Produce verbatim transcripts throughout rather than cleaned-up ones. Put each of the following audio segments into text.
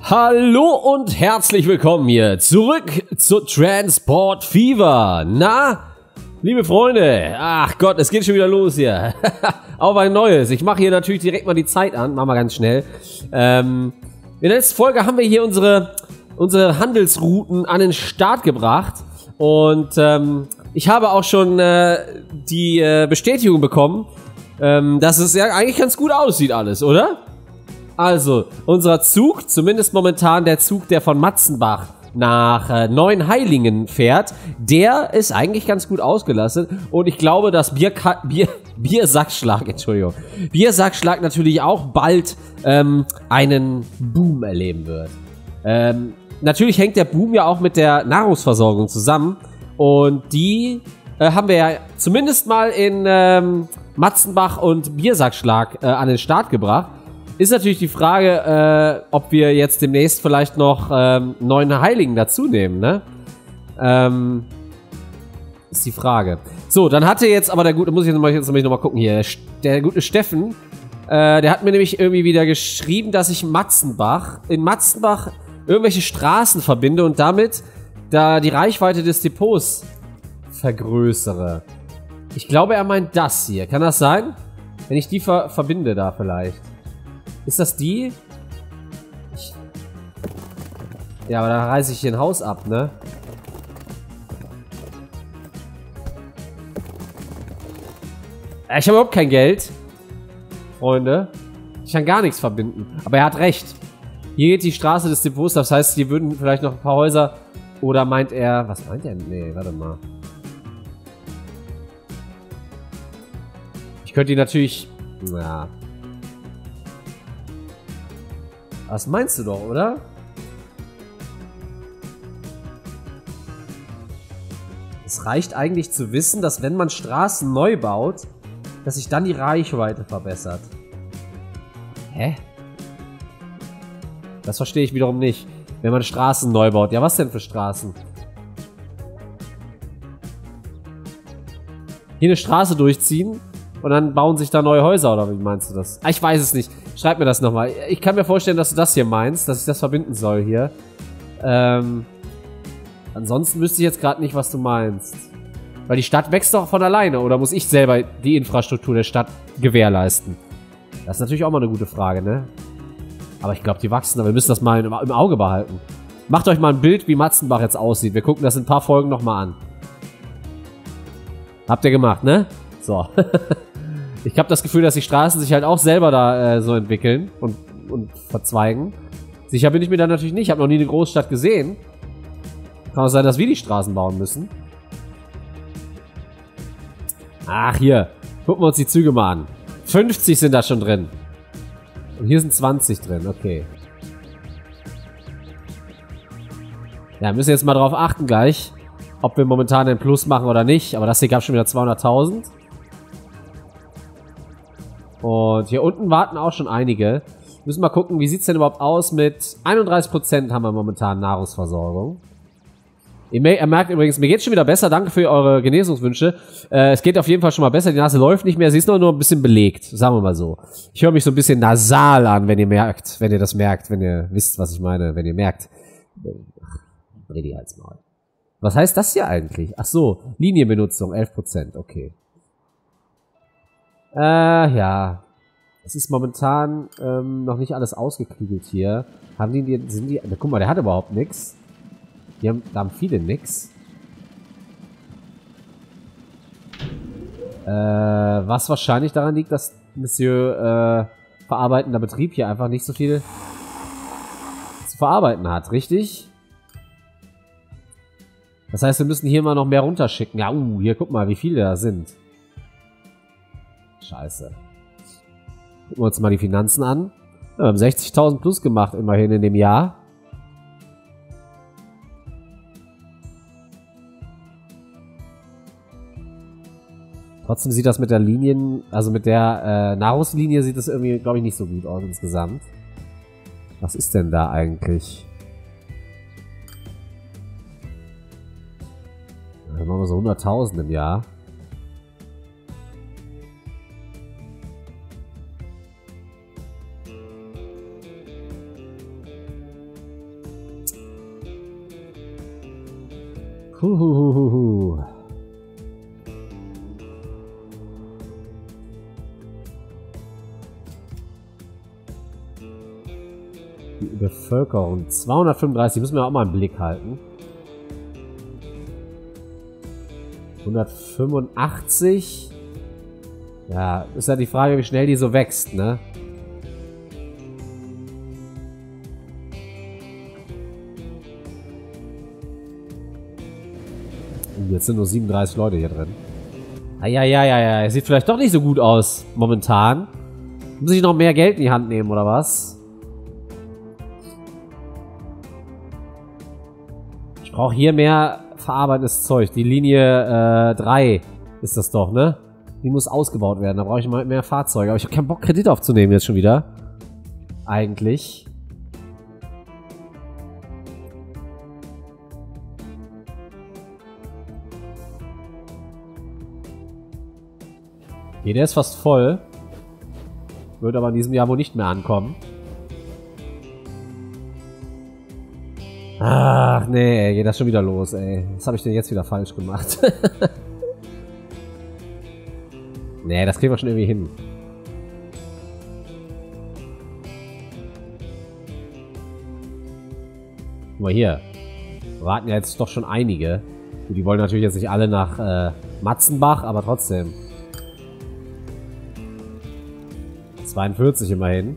Hallo und herzlich willkommen hier zurück zu Transport Fever. Na, liebe Freunde, ach Gott, es geht schon wieder los hier. Auf ein neues. Ich mache hier natürlich direkt mal die Zeit an, machen wir ganz schnell. Ähm, in der letzten Folge haben wir hier unsere, unsere Handelsrouten an den Start gebracht. Und ähm, ich habe auch schon äh, die äh, Bestätigung bekommen, ähm, dass es ja eigentlich ganz gut aussieht alles, oder? Also, unser Zug, zumindest momentan der Zug, der von Matzenbach nach äh, Neuenheilingen fährt, der ist eigentlich ganz gut ausgelastet. Und ich glaube, dass Bierka Bier Biersackschlag, Entschuldigung, Biersackschlag natürlich auch bald ähm, einen Boom erleben wird. Ähm, natürlich hängt der Boom ja auch mit der Nahrungsversorgung zusammen. Und die äh, haben wir ja zumindest mal in ähm, Matzenbach und Biersackschlag äh, an den Start gebracht. Ist natürlich die Frage, äh, ob wir jetzt demnächst vielleicht noch ähm, neuen Heiligen dazu nehmen, ne? Ähm, ist die Frage. So, dann hatte jetzt aber der gute, muss ich jetzt mal, jetzt noch mal gucken hier, der gute Steffen, äh, der hat mir nämlich irgendwie wieder geschrieben, dass ich Matzenbach, in Matzenbach irgendwelche Straßen verbinde und damit da die Reichweite des Depots vergrößere. Ich glaube, er meint das hier. Kann das sein? Wenn ich die ver verbinde da vielleicht. Ist das die? Ich ja, aber da reiße ich hier ein Haus ab, ne? Ich habe überhaupt kein Geld. Freunde. Ich kann gar nichts verbinden. Aber er hat recht. Hier geht die Straße des Depots. Das heißt, hier würden vielleicht noch ein paar Häuser... Oder meint er... Was meint er? Nee, warte mal. Ich könnte die natürlich... Ja... Das meinst du doch, oder? Es reicht eigentlich zu wissen, dass wenn man Straßen neu baut, dass sich dann die Reichweite verbessert. Hä? Das verstehe ich wiederum nicht. Wenn man Straßen neu baut. Ja, was denn für Straßen? Hier eine Straße durchziehen und dann bauen sich da neue Häuser, oder wie meinst du das? Ah, ich weiß es nicht. Schreib mir das nochmal. Ich kann mir vorstellen, dass du das hier meinst, dass ich das verbinden soll hier. Ähm, ansonsten wüsste ich jetzt gerade nicht, was du meinst. Weil die Stadt wächst doch von alleine, oder muss ich selber die Infrastruktur der Stadt gewährleisten? Das ist natürlich auch mal eine gute Frage, ne? Aber ich glaube, die wachsen, aber wir müssen das mal im, im Auge behalten. Macht euch mal ein Bild, wie Matzenbach jetzt aussieht. Wir gucken das in ein paar Folgen nochmal an. Habt ihr gemacht, ne? So. Ich habe das Gefühl, dass die Straßen sich halt auch selber da äh, so entwickeln und, und verzweigen. Sicher bin ich mir da natürlich nicht. Ich habe noch nie eine Großstadt gesehen. Kann auch sein, dass wir die Straßen bauen müssen. Ach, hier. Gucken wir uns die Züge mal an. fünfzig sind da schon drin. Und hier sind zwanzig drin. Okay. Ja, müssen jetzt mal drauf achten gleich, ob wir momentan einen Plus machen oder nicht. Aber das hier gab schon wieder zweihunderttausend. Und hier unten warten auch schon einige. Müssen mal gucken, wie sieht es denn überhaupt aus mit einunddreißig Prozent haben wir momentan Nahrungsversorgung. Ihr merkt übrigens, mir geht's schon wieder besser. Danke für eure Genesungswünsche. Äh, es geht auf jeden Fall schon mal besser. Die Nase läuft nicht mehr. Sie ist nur, nur ein bisschen belegt. Sagen wir mal so. Ich höre mich so ein bisschen nasal an, wenn ihr merkt, wenn ihr das merkt, wenn ihr wisst, was ich meine, wenn ihr merkt. Ach, dreh die Hals mal. Was heißt das hier eigentlich? Ach so, Linienbenutzung, elf Prozent. Okay. Äh, ja. Es ist momentan ähm, noch nicht alles ausgeklügelt hier. Haben die, die sind die, na, guck mal, der hat überhaupt nichts. Die haben, da haben viele nix. Äh, was wahrscheinlich daran liegt, dass Monsieur äh, verarbeitender Betrieb hier einfach nicht so viel zu verarbeiten hat, richtig? Das heißt, wir müssen hier mal noch mehr runterschicken. Ja, uh, hier guck mal, wie viele da sind. Scheiße. Gucken wir uns mal die Finanzen an. Ja, wir haben sechzigtausend plus gemacht, immerhin in dem Jahr. Trotzdem sieht das mit der Linien, also mit der äh, Nahrungslinie sieht das irgendwie, glaube ich, nicht so gut aus insgesamt. Was ist denn da eigentlich? Dann machen wir so hunderttausend im Jahr. Huhuhuhu. Die Bevölkerung. zweihundertfünfunddreißig müssen wir auch mal im Blick halten. hundertfünfundachtzig. Ja, ist ja die Frage, wie schnell die so wächst, ne? Jetzt sind nur siebenunddreißig Leute hier drin. Eieieiei, sieht vielleicht doch nicht so gut aus, momentan. Muss ich noch mehr Geld in die Hand nehmen, oder was? Ich brauche hier mehr verarbeitendes Zeug. Die Linie äh, drei ist das doch, ne? Die muss ausgebaut werden. Da brauche ich mal mehr Fahrzeuge. Aber ich habe keinen Bock, Kredit aufzunehmen jetzt schon wieder. Eigentlich. Okay, der ist fast voll. Wird aber in diesem Jahr wohl nicht mehr ankommen. Ach nee, geht das schon wieder los, ey. Was habe ich denn jetzt wieder falsch gemacht? Nee, das kriegen wir schon irgendwie hin. Guck mal hier. Warten ja jetzt doch schon einige. Die wollen natürlich jetzt nicht alle nach äh, Matzenbach, aber trotzdem. zweiundvierzig immerhin.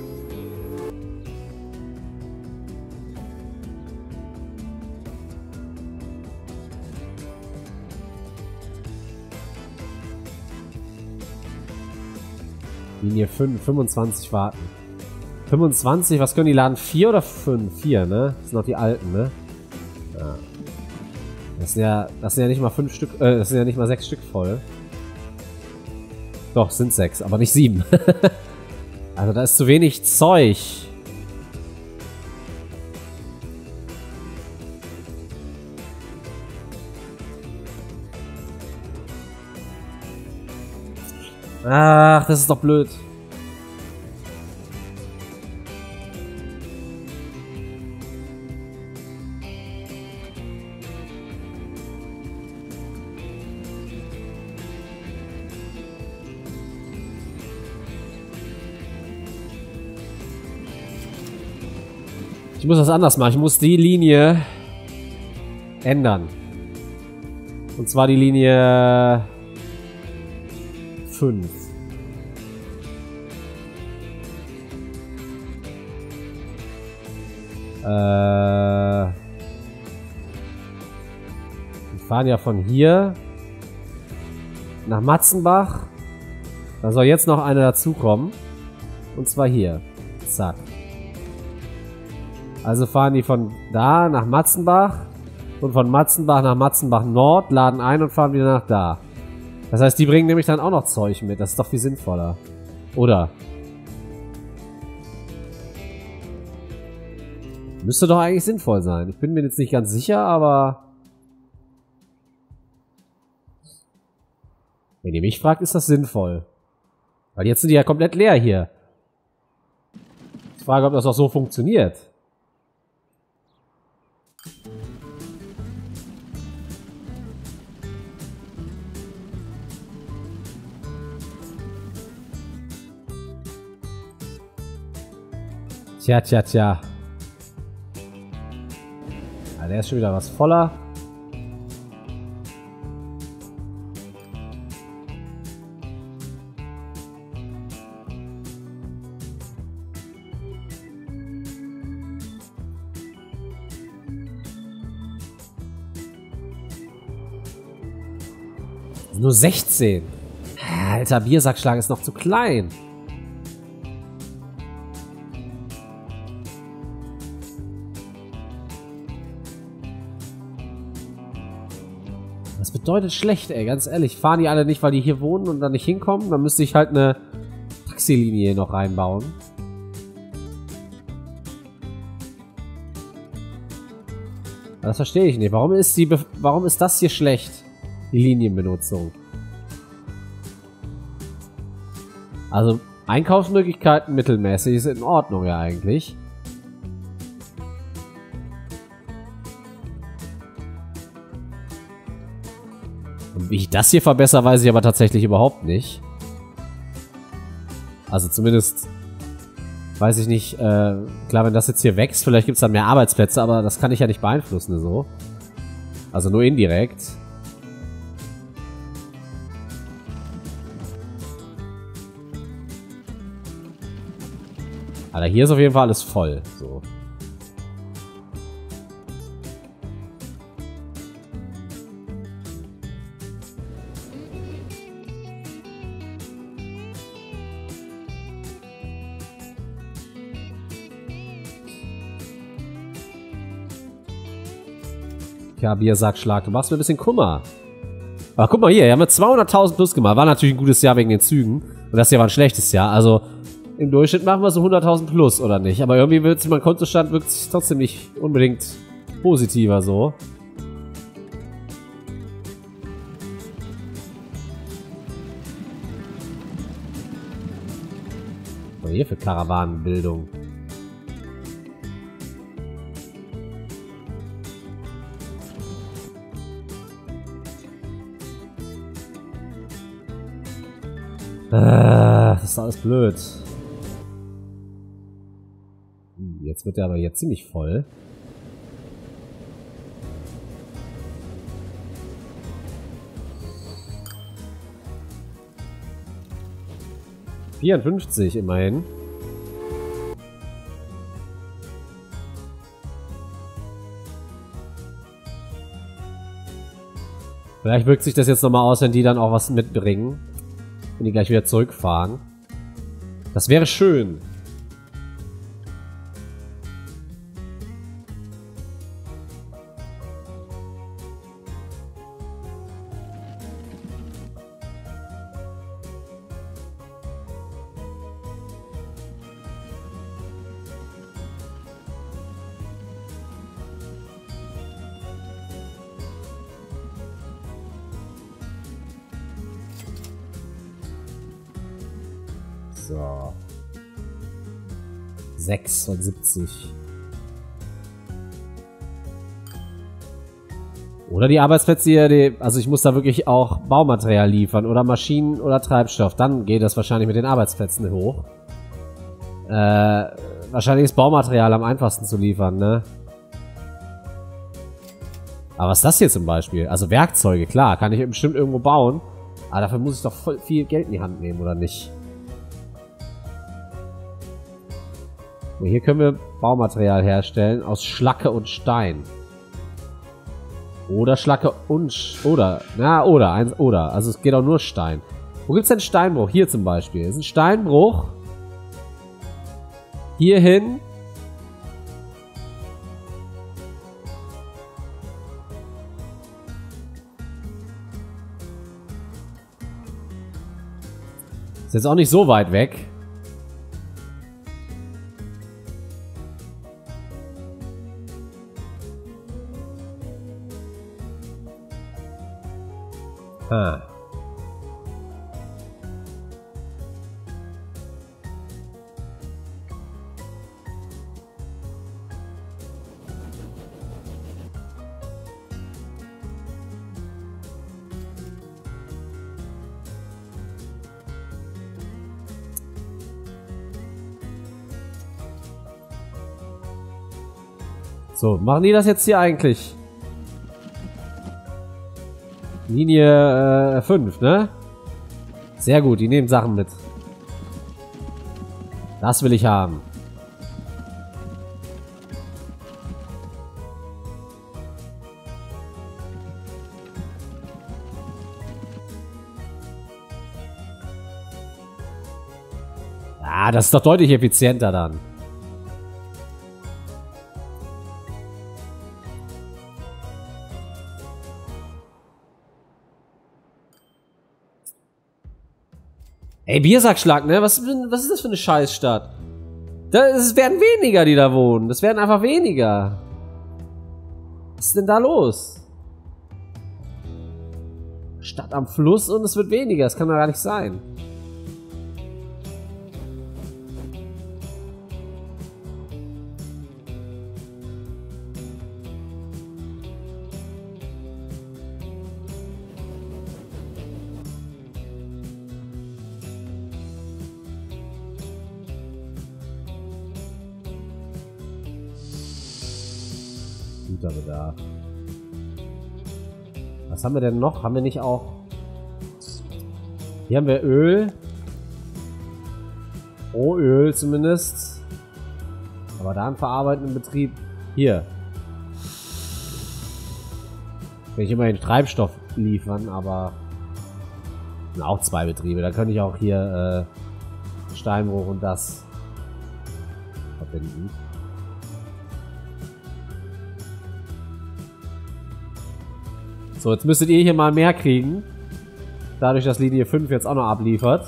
Linie fünf, fünfundzwanzig warten. fünfundzwanzig, was können die laden? vier oder fünf? vier, ne? Das sind noch die alten, ne? Ja. Das sind ja, das sind ja nicht mal fünf Stück, äh, das sind ja nicht mal sechs Stück voll. Doch, sind sechs, aber nicht sieben. Also da ist zu wenig Zeug. Ach, das ist doch blöd. Ich muss das anders machen. Ich muss die Linie ändern. Und zwar die Linie fünf. Äh, wir fahren ja von hier nach Matzenbach. Da soll jetzt noch eine dazukommen. Und zwar hier. Zack. Also fahren die von da nach Matzenbach und von Matzenbach nach Matzenbach Nord, laden ein und fahren wieder nach da. Das heißt, die bringen nämlich dann auch noch Zeug mit. Das ist doch viel sinnvoller. Oder? Müsste doch eigentlich sinnvoll sein. Ich bin mir jetzt nicht ganz sicher, aber... Wenn ihr mich fragt, ist das sinnvoll. Weil jetzt sind die ja komplett leer hier. Ich frage, ob das auch so funktioniert. Tja, tja, tja. Ja, der ist schon wieder was voller. Nur sechzehn. Alter, Biersackschlag ist noch zu klein. Das bedeutet schlecht, ey, ganz ehrlich. Fahren die alle nicht, weil die hier wohnen und dann nicht hinkommen? Dann müsste ich halt eine Taxilinie noch reinbauen. Das verstehe ich nicht. Warum ist die, Be warum ist das hier schlecht? Die Linienbenutzung. Also Einkaufsmöglichkeiten mittelmäßig ist in Ordnung ja eigentlich. Und wie ich das hier verbessere, weiß ich aber tatsächlich überhaupt nicht. Also zumindest weiß ich nicht, äh, klar, wenn das jetzt hier wächst, vielleicht gibt es dann mehr Arbeitsplätze, aber das kann ich ja nicht beeinflussen, so. Also nur indirekt. Alter, hier ist auf jeden Fall alles voll, so. Ja, Biersackschlag, du machst mir ein bisschen Kummer. Aber guck mal hier, hier haben wir zweihunderttausend plus gemacht. War natürlich ein gutes Jahr wegen den Zügen. Und das hier war ein schlechtes Jahr. Also im Durchschnitt machen wir so hunderttausend plus, oder nicht? Aber irgendwie wird sich mein Kontostand wirkt sich trotzdem nicht unbedingt positiver so. Was hier für Karawanenbildung? Ah, das ist alles blöd. Jetzt wird er aber hier ziemlich voll. vierundfünfzig immerhin. Vielleicht wirkt sich das jetzt nochmal aus, wenn die dann auch was mitbringen. Wenn die gleich wieder zurückfahren. Das wäre schön. So. sechsundsiebzig. Oder die Arbeitsplätze hier, die, also ich muss da wirklich auch Baumaterial liefern oder Maschinen oder Treibstoff. Dann geht das wahrscheinlich mit den Arbeitsplätzen hoch. Äh, wahrscheinlich ist Baumaterial am einfachsten zu liefern, ne? Aber was ist das hier zum Beispiel? Also Werkzeuge, klar, kann ich bestimmt irgendwo bauen. Aber dafür muss ich doch voll viel Geld in die Hand nehmen, oder nicht? Und hier können wir Baumaterial herstellen aus Schlacke und Stein. Oder Schlacke und... Sch oder. Na, oder. Eins, oder. Also es geht auch nur Stein. Wo gibt es denn Steinbruch? Hier zum Beispiel. Ist ein Steinbruch. Hierhin. Ist jetzt auch nicht so weit weg. Ah. So, machen die das jetzt hier eigentlich? Linie äh, fünf, ne? Sehr gut, die nehmen Sachen mit. Das will ich haben. Ah, das ist doch deutlich effizienter dann. Ey, Biersackschlag, ne? Was, was ist das für eine Scheißstadt? Es werden weniger, die da wohnen. Das werden einfach weniger. Was ist denn da los? Stadt am Fluss und es wird weniger. Das kann doch gar nicht sein. Güterbedarf. Was haben wir denn noch? Haben wir nicht auch... Hier haben wir Öl. Rohöl zumindest. Aber da im verarbeitenden Betrieb... Hier. Will ich immerhin Treibstoff liefern, aber... sind auch zwei Betriebe. Da könnte ich auch hier äh, Steinbruch und das verbinden. So, jetzt müsstet ihr hier mal mehr kriegen. Dadurch, dass Linie fünf jetzt auch noch abliefert.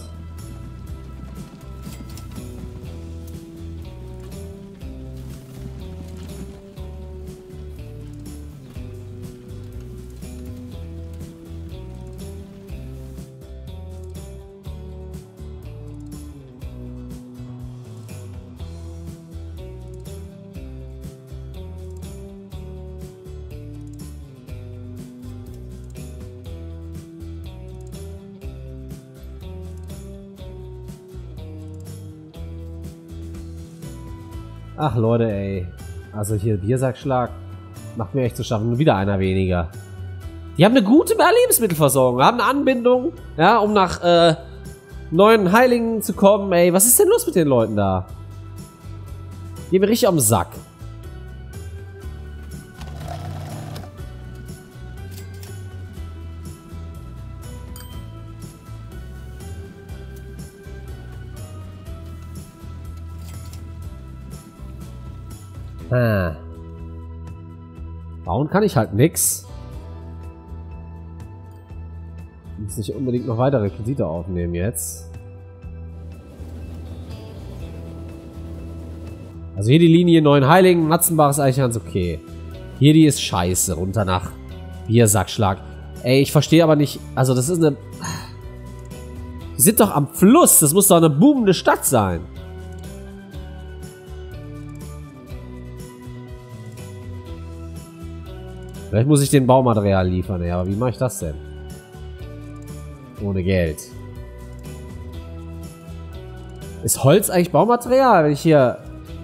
Ach Leute, ey. Also hier Biersackschlag macht mir echt zu schaffen. Wieder einer weniger. Die haben eine gute Lebensmittelversorgung. Haben eine Anbindung, ja, um nach äh, neuen Heiligen zu kommen. Ey, was ist denn los mit den Leuten da? Die mir richtig am Sack. Ah. Bauen kann ich halt nix. Ich muss nicht unbedingt noch weitere Kredite aufnehmen jetzt. Also hier die Linie Neuen Heiligen, Natzenbach ist eigentlich ganz okay. Hier die ist scheiße, runter nach Biersackschlag. Ey, ich verstehe aber nicht, also das ist eine... Die sind doch am Fluss, das muss doch eine boomende Stadt sein. Vielleicht muss ich den Baumaterial liefern, ja, aber wie mache ich das denn? Ohne Geld. Ist Holz eigentlich Baumaterial? Wenn ich hier...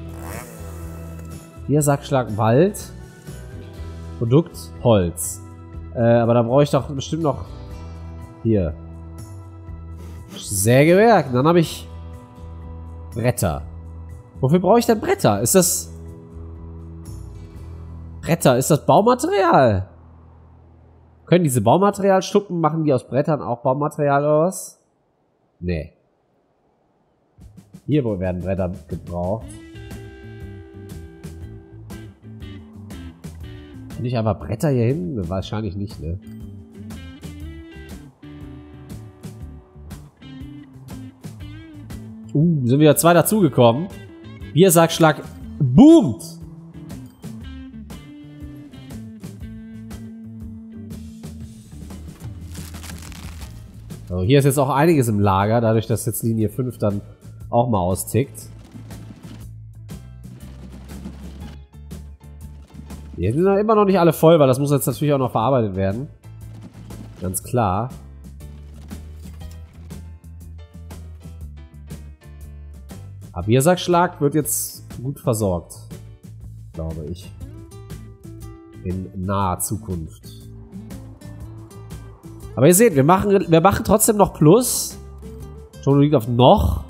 Hier Sackschlag Wald. Produkt Holz. Äh, aber da brauche ich doch bestimmt noch... Hier. Sägewerk. Dann habe ich... Bretter. Wofür brauche ich denn Bretter? Ist das... Bretter, ist das Baumaterial? Können diese Baumaterialstuppen, machen die aus Brettern auch Baumaterial oder was? Nee. Hier werden Bretter gebraucht. Kann ich einfach Bretter hier hin? Wahrscheinlich nicht, ne? Uh, sind wieder zwei dazugekommen. Biersackschlag boomt! So, hier ist jetzt auch einiges im Lager, dadurch, dass jetzt Linie fünf dann auch mal austickt. Hier sind immer noch nicht alle voll, weil das muss jetzt natürlich auch noch verarbeitet werden. Ganz klar. Aber Biersackschlag wird jetzt gut versorgt. Glaube ich. In naher Zukunft. Aber ihr seht, wir machen, wir machen trotzdem noch Plus. Schon liegt auf noch.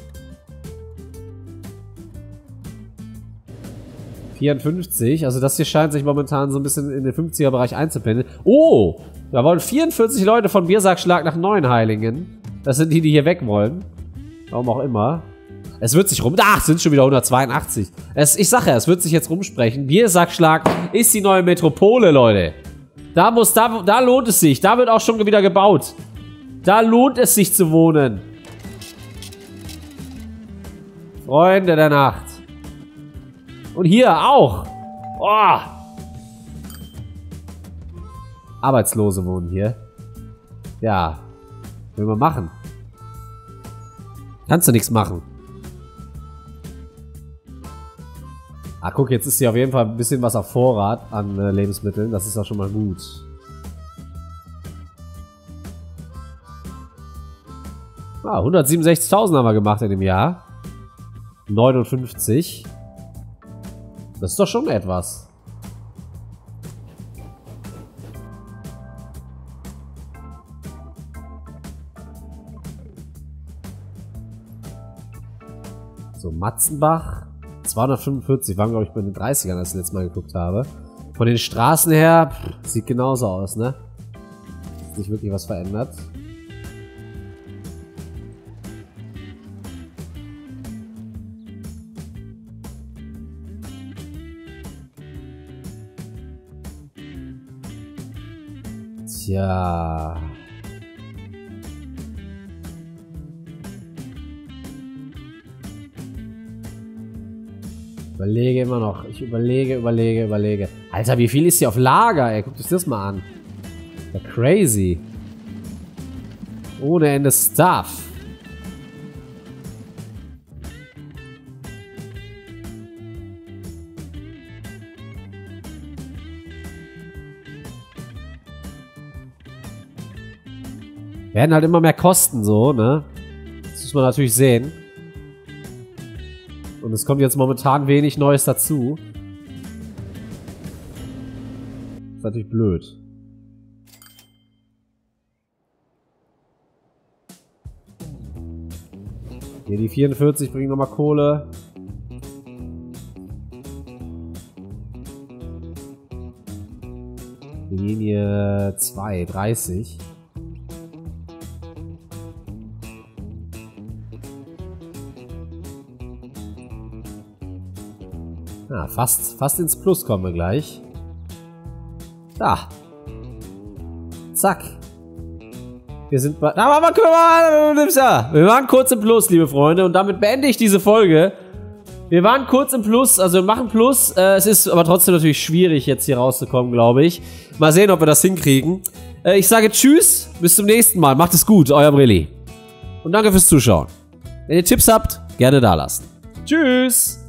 vierundfünfzig. Also das hier scheint sich momentan so ein bisschen in den fünfziger Bereich einzupendeln. Oh! Da wollen vierundvierzig Leute von Biersackschlag nach Neuenheilingen. Das sind die, die hier weg wollen. Warum auch immer. Es wird sich rum... Ach, sind schon wieder hundertzweiundachtzig. Es, ich sag ja, es wird sich jetzt rumsprechen. Biersackschlag ist die neue Metropole, Leute. Da muss, da, da lohnt es sich. Da wird auch schon wieder gebaut. Da lohnt es sich zu wohnen. Freunde der Nacht. Und hier auch. Oh. Arbeitslose wohnen hier. Ja. Was will man machen? Kannst du nichts machen. Ah, guck, jetzt ist hier auf jeden Fall ein bisschen was auf Vorrat an äh, Lebensmitteln. Das ist auch schon mal gut. Ah, hundertsiebenundsechzigtausend haben wir gemacht in dem Jahr. neunundfünfzig. Das ist doch schon etwas. Matzenbach. zweihundertfünfundvierzig waren, glaube ich, bei den dreißigern, als ich das letzte Mal geguckt habe. Von den Straßen her, pff, sieht genauso aus, ne? Ist nicht wirklich was verändert. Tja. Überlege immer noch. Ich überlege, überlege, überlege. Alter, wie viel ist hier auf Lager, ey? Guckt euch das mal an. Ja, crazy. Ohne Ende Stuff. Werden halt immer mehr kosten, so, ne? Das muss man natürlich sehen. Und es kommt jetzt momentan wenig Neues dazu. Ist natürlich blöd. Hier die vierundvierzig bringen nochmal Kohle. Linie zwei, dreißig. Ah, fast, fast ins Plus kommen wir gleich. Da. Zack. Wir sind bei... Aber, aber, aber, wir waren kurz im Plus, liebe Freunde. Und damit beende ich diese Folge. Wir waren kurz im Plus, also wir machen Plus. Äh, es ist aber trotzdem natürlich schwierig, jetzt hier rauszukommen, glaube ich. Mal sehen, ob wir das hinkriegen. Äh, ich sage Tschüss, bis zum nächsten Mal. Macht es gut, euer Brilli. Und danke fürs Zuschauen. Wenn ihr Tipps habt, gerne da lassen. Tschüss.